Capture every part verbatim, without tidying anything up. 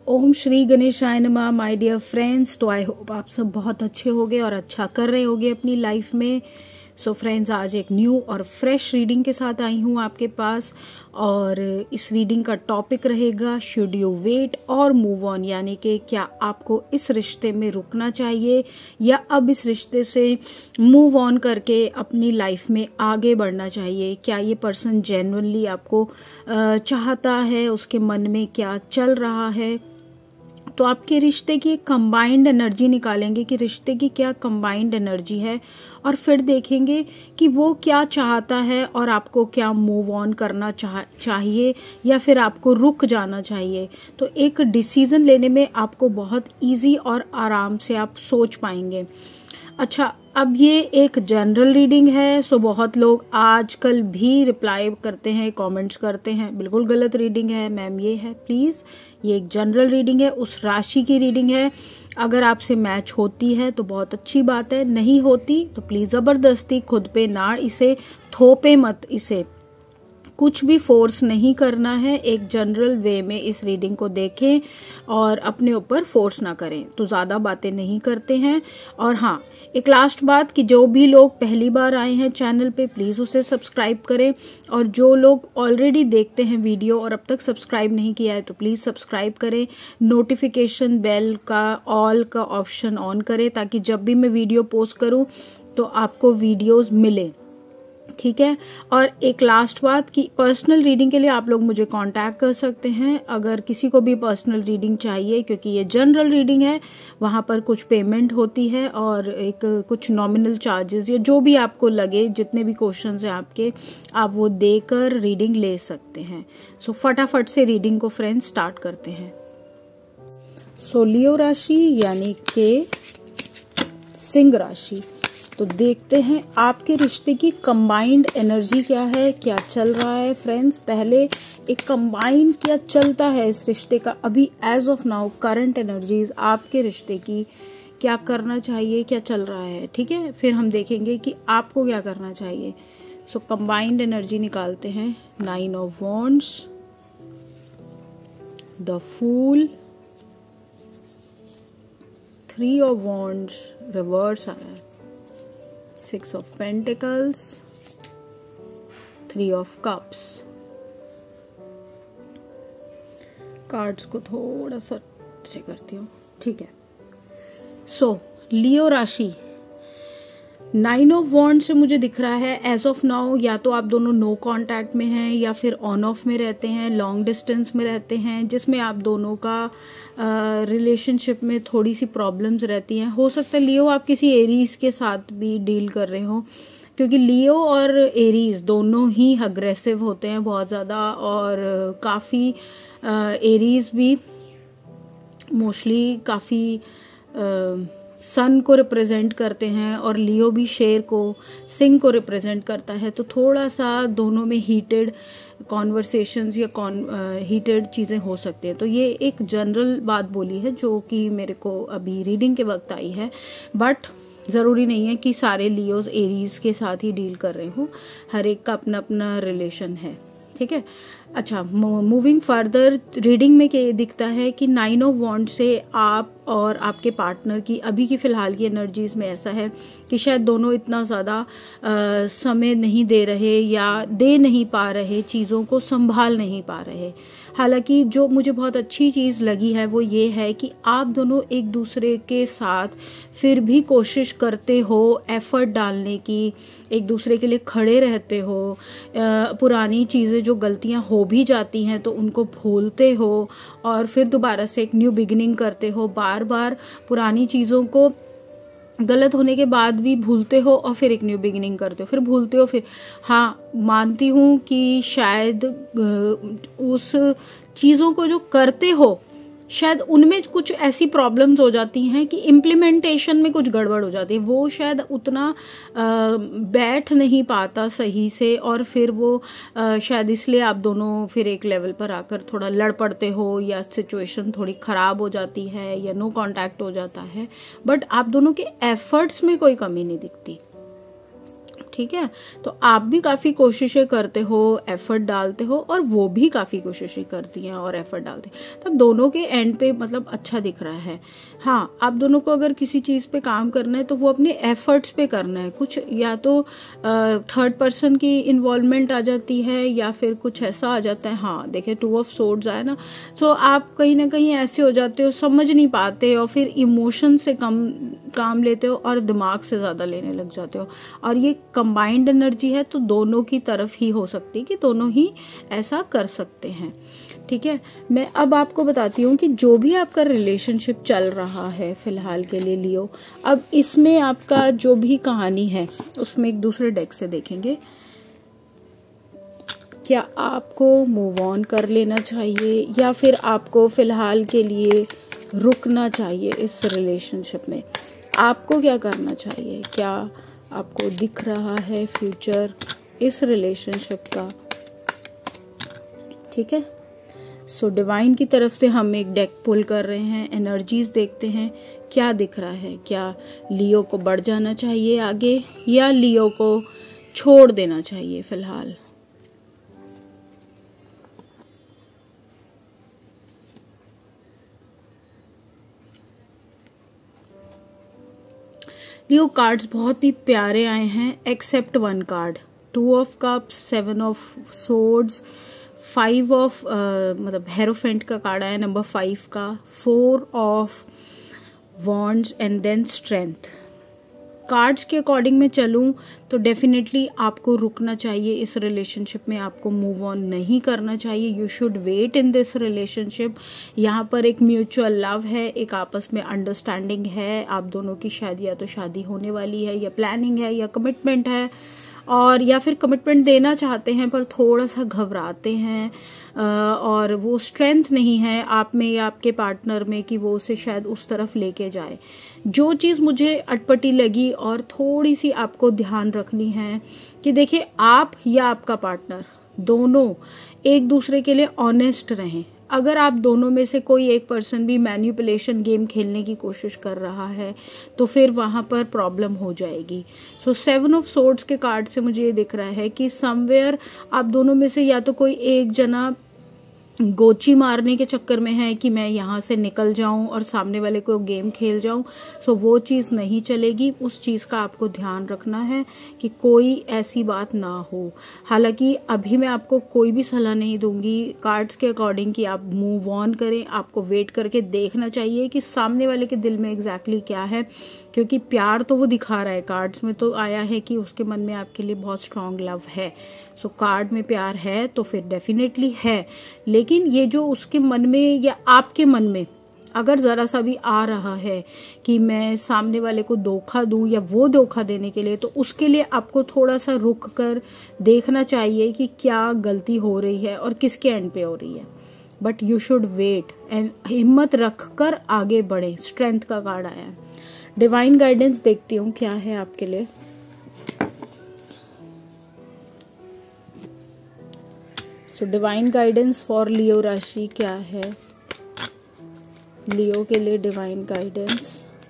ओम श्री गणेशाय नमः my dear friends. तो आई होप आप सब बहुत अच्छे होंगे और अच्छा कर रहे होंगे अपनी लाइफ में। सो so फ्रेंड्स, आज एक न्यू और फ्रेश रीडिंग के साथ आई हूँ आपके पास, और इस रीडिंग का टॉपिक रहेगा शुड यू वेट और मूव ऑन, यानी कि क्या आपको इस रिश्ते में रुकना चाहिए या अब इस रिश्ते से मूव ऑन करके अपनी लाइफ में आगे बढ़ना चाहिए। क्या ये पर्सन जेन्युइनली आपको चाहता है, उसके मन में क्या चल रहा है। तो आपके रिश्ते की एक कंबाइंड एनर्जी निकालेंगे कि रिश्ते की क्या कंबाइंड एनर्जी है, और फिर देखेंगे कि वो क्या चाहता है और आपको क्या मूव ऑन करना चाह, चाहिए या फिर आपको रुक जाना चाहिए। तो एक डिसीजन लेने में आपको बहुत इजी और आराम से आप सोच पाएंगे। अच्छा, अब ये एक जनरल रीडिंग है, सो बहुत लोग आजकल भी रिप्लाई करते हैं, कमेंट्स करते हैं बिल्कुल गलत रीडिंग है मैम, ये है। प्लीज़, ये एक जनरल रीडिंग है, उस राशि की रीडिंग है। अगर आपसे मैच होती है तो बहुत अच्छी बात है, नहीं होती तो प्लीज़ ज़बरदस्ती खुद पे ना इसे थोपे मत, इसे कुछ भी फोर्स नहीं करना है। एक जनरल वे में इस रीडिंग को देखें और अपने ऊपर फोर्स ना करें। तो ज़्यादा बातें नहीं करते हैं। और हाँ, एक लास्ट बात कि जो भी लोग पहली बार आए हैं चैनल पे, प्लीज़ उसे सब्सक्राइब करें, और जो लोग ऑलरेडी देखते हैं वीडियो और अब तक सब्सक्राइब नहीं किया है तो प्लीज़ सब्सक्राइब करें। नोटिफिकेशन बेल का ऑल का ऑप्शन ऑन करें ताकि जब भी मैं वीडियो पोस्ट करूं तो आपको वीडियोस मिले, ठीक है। और एक लास्ट बात कि पर्सनल रीडिंग के लिए आप लोग मुझे कांटेक्ट कर सकते हैं अगर किसी को भी पर्सनल रीडिंग चाहिए, क्योंकि ये जनरल रीडिंग है, वहाँ पर कुछ पेमेंट होती है और एक कुछ नॉमिनल चार्जेस या जो भी आपको लगे, जितने भी क्वेश्चंस हैं आपके, आप वो देकर रीडिंग ले सकते हैं। सो फटाफट से रीडिंग को फ्रेंड्स स्टार्ट करते हैं। सो लियो राशि यानी कि सिंह राशि, तो देखते हैं आपके रिश्ते की कंबाइंड एनर्जी क्या है, क्या चल रहा है। फ्रेंड्स, पहले एक कंबाइंड क्या चलता है इस रिश्ते का अभी as of now, current energies आपके रिश्ते की, क्या करना चाहिए, क्या चल रहा है, ठीक है। फिर हम देखेंगे कि आपको क्या करना चाहिए। सो कंबाइंड एनर्जी निकालते हैं। Nine of wands, the fool, three of wands reverse आया है, six of pentacles, three of cups. Cards को थोड़ा सा से करती हूँ, ठीक है। सो लियो राशि, नाइन ऑफ वॉन्ड से मुझे दिख रहा है एज ऑफ नाउ या तो आप दोनों नो कांटेक्ट में हैं या फिर ऑन ऑफ में रहते हैं, लॉन्ग डिस्टेंस में रहते हैं, जिसमें आप दोनों का रिलेशनशिप uh, में थोड़ी सी प्रॉब्लम्स रहती हैं। हो सकता है लियो आप किसी एरीज के साथ भी डील कर रहे हो, क्योंकि लियो और एरीज दोनों ही अग्रेसिव होते हैं बहुत ज़्यादा, और uh, काफ़ी एरीज uh, भी मोस्टली काफ़ी सन को रिप्रेजेंट करते हैं और लियो भी शेर को, सिंह को रिप्रेजेंट करता है। तो थोड़ा सा दोनों में हीटेड कॉन्वर्सेशंस या कॉन हीटेड चीज़ें हो सकती हैं। तो ये एक जनरल बात बोली है जो कि मेरे को अभी रीडिंग के वक्त आई है, बट ज़रूरी नहीं है कि सारे लियोज एरीज के साथ ही डील कर रहे हो, हर एक का अपना अपना रिलेशन है, ठीक है। अच्छा, मूविंग फर्दर रीडिंग में क्या दिखता है कि नाइन ऑफ वॉन्ड से आप और आपके पार्टनर की अभी की फ़िलहाल की एनर्जीज में ऐसा है कि शायद दोनों इतना ज़्यादा समय नहीं दे रहे या दे नहीं पा रहे, चीज़ों को संभाल नहीं पा रहे। हालांकि जो मुझे बहुत अच्छी चीज़ लगी है वो ये है कि आप दोनों एक दूसरे के साथ फिर भी कोशिश करते हो एफर्ट डालने की, एक दूसरे के लिए खड़े रहते हो, पुरानी चीज़ें जो गलतियां हो भी जाती हैं तो उनको भूलते हो और फिर दोबारा से एक न्यू बिगिनिंग करते हो। बार बार पुरानी चीज़ों को गलत होने के बाद भी भूलते हो और फिर एक न्यू बिगिनिंग करते हो, फिर भूलते हो, फिर हाँ मानती हूँ कि शायद उस चीज़ों को जो करते हो शायद उनमें कुछ ऐसी प्रॉब्लम्स हो जाती हैं कि इम्प्लीमेंटेशन में कुछ गड़बड़ हो जाती है, वो शायद उतना आ, बैठ नहीं पाता सही से, और फिर वो आ, शायद इसलिए आप दोनों फिर एक लेवल पर आकर थोड़ा लड़ पड़ते हो या सिचुएशन थोड़ी ख़राब हो जाती है या नो कांटेक्ट हो जाता है। बट आप दोनों के एफर्ट्स में कोई कमी नहीं दिखती, ठीक है। तो आप भी काफ़ी कोशिशें करते हो, एफर्ट डालते हो, और वो भी काफ़ी कोशिशें करती हैं और एफर्ट डालते हैं, तब दोनों के एंड पे मतलब अच्छा दिख रहा है। हाँ, आप दोनों को अगर किसी चीज़ पे काम करना है तो वो अपने एफर्ट्स पे करना है। कुछ या तो थर्ड पर्सन की इन्वॉल्वमेंट आ जाती है या फिर कुछ ऐसा आ जाता है। हाँ देखिए, टू ऑफ सोर्ड्स आया ना, तो आप कहीं ना कहीं ऐसे हो जाते हो, समझ नहीं पाते और फिर इमोशन से कम काम लेते हो और दिमाग से ज़्यादा लेने लग जाते हो। और ये कंबाइंड एनर्जी है तो दोनों की तरफ ही हो सकती है कि दोनों ही ऐसा कर सकते हैं, ठीक है। मैं अब आपको बताती हूँ कि जो भी आपका रिलेशनशिप चल रहा है फिलहाल के लिए लियो, अब इसमें आपका जो भी कहानी है उसमें एक दूसरे डेक से देखेंगे। क्या आपको मूव ऑन कर लेना चाहिए या फिर आपको फिलहाल के लिए रुकना चाहिए इस रिलेशनशिप में? आपको क्या करना चाहिए? क्या आपको दिख रहा है फ्यूचर इस रिलेशनशिप का? ठीक है, सो डिवाइन की तरफ से हम एक डेक पुल कर रहे हैं, एनर्जीज देखते हैं क्या दिख रहा है। क्या लियो को बढ़ जाना चाहिए आगे या लियो को छोड़ देना चाहिए फिलहाल? लियो कार्ड्स बहुत ही प्यारे आए हैं except one card, two of cups, seven of swords, five of मतलब हेरोफेंट का कार्ड आया नंबर फाइव का, four of wands and then strength. Cards के अकॉर्डिंग में चलूं तो डेफिनेटली आपको रुकना चाहिए इस रिलेशनशिप में, आपको मूव ऑन नहीं करना चाहिए। You should wait in this relationship. यहाँ पर एक म्यूचुअल लव है, एक आपस में अंडरस्टैंडिंग है, आप दोनों की शादी या तो शादी होने वाली है या प्लानिंग है या कमिटमेंट है, और या फिर कमिटमेंट देना चाहते हैं पर थोड़ा सा घबराते हैं और वो स्ट्रेंथ नहीं है आप में या आपके पार्टनर में कि वो उसे शायद उस तरफ लेके जाए। जो चीज़ मुझे अटपटी लगी और थोड़ी सी आपको ध्यान रखनी है कि देखिए, आप या आपका पार्टनर दोनों एक दूसरे के लिए ऑनेस्ट रहें। अगर आप दोनों में से कोई एक पर्सन भी मैनिपुलेशन गेम खेलने की कोशिश कर रहा है तो फिर वहां पर प्रॉब्लम हो जाएगी। सो सेवन ऑफ सोर्ड्स के कार्ड से मुझे ये दिख रहा है कि समवेयर आप दोनों में से या तो कोई एक जना गोची मारने के चक्कर में है कि मैं यहाँ से निकल जाऊं और सामने वाले को गेम खेल जाऊं, सो वो चीज़ नहीं चलेगी। उस चीज़ का आपको ध्यान रखना है कि कोई ऐसी बात ना हो। हालांकि अभी मैं आपको कोई भी सलाह नहीं दूंगी कार्ड्स के अकॉर्डिंग कि आप मूव ऑन करें। आपको वेट करके देखना चाहिए कि सामने वाले के दिल में एग्जैक्टली क्या है, क्योंकि प्यार तो वो दिखा रहा है, कार्ड्स में तो आया है कि उसके मन में आपके लिए बहुत स्ट्रांग लव है। सो कार्ड में प्यार है तो फिर डेफिनेटली है, लेकिन ये जो उसके मन में या आपके मन में अगर जरा सा भी आ रहा है कि मैं सामने वाले को धोखा दूं या वो धोखा देने के लिए, तो उसके लिए आपको थोड़ा सा रुक कर देखना चाहिए कि क्या गलती हो रही है और किसके एंड पे हो रही है। But you should wait and हिम्मत रख कर आगे बढ़े। स्ट्रेंथ का कार्ड आया है। डिवाइन गाइडेंस देखती हूँ क्या है आपके लिए। So divine guidance for Leo राशि क्या है? लियो के लिए डिवाइन गाइडेंस।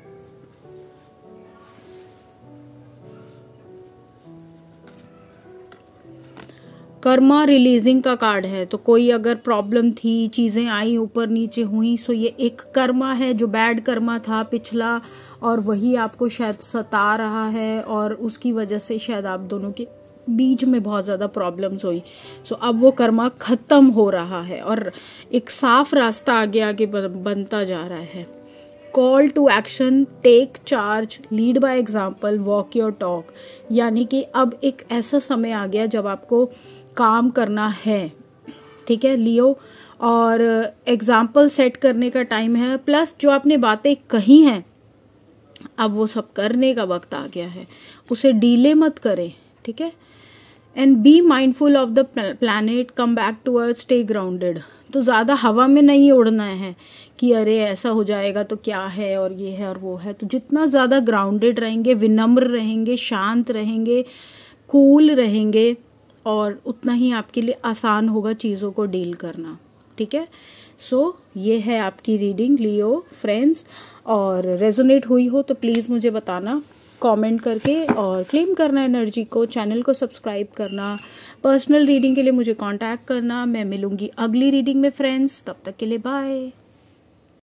कर्मा रिलीजिंग का कार्ड है, तो कोई अगर प्रॉब्लम थी, चीजें आई ऊपर नीचे हुई, सो ये एक कर्मा है जो बैड कर्मा था पिछला और वही आपको शायद सता रहा है और उसकी वजह से शायद आप दोनों के बीच में बहुत ज्यादा प्रॉब्लम्स हुई। सो अब वो कर्मा खत्म हो रहा है और एक साफ रास्ता आगे आगे बनता जा रहा है। Call to action, take charge, lead by example, walk your talk, यानी कि अब एक ऐसा समय आ गया जब आपको काम करना है, ठीक है लियो, और एग्जाम्पल सेट करने का टाइम है। प्लस जो आपने बातें कही हैं अब वो सब करने का वक्त आ गया है, उसे डीले मत करें, ठीक है। And be mindful of the planet, come back to earth, stay grounded. तो ज़्यादा हवा में नहीं उड़ना है कि अरे ऐसा हो जाएगा तो क्या है और ये है और वो है। तो जितना ज़्यादा ग्राउंडेड रहेंगे, विनम्र रहेंगे, शांत रहेंगे, कूल रहेंगे, और उतना ही आपके लिए आसान होगा चीज़ों को डील करना, ठीक है। सो so, ये है आपकी रीडिंग लियो फ्रेंड्स, और रेजोनेट हुई हो तो प्लीज़ मुझे बताना। कमेंट करके और क्लेम करना एनर्जी को, चैनल को सब्सक्राइब करना, पर्सनल रीडिंग के लिए मुझे कांटेक्ट करना। मैं मिलूंगी अगली रीडिंग में फ्रेंड्स, तब तक के लिए बाय।